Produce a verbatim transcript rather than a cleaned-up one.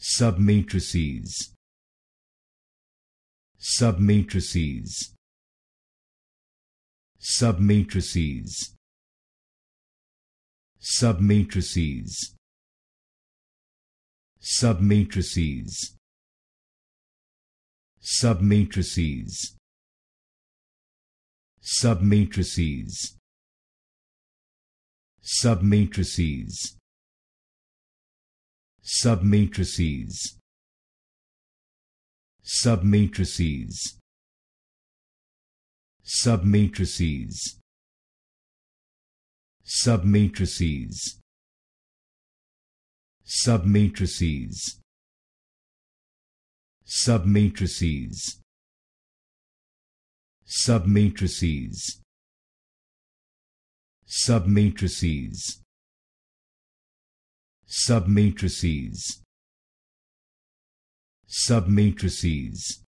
Submatrices. Submatrices. Submatrices. Submatrices. Submatrices. Submatrices. Submatrices. Submatrices. Submatrices. Submatrices. Submatrices. Submatrices. Submatrices. Submatrices. Submatrices. Submatrices. Submatrices. Submatrices.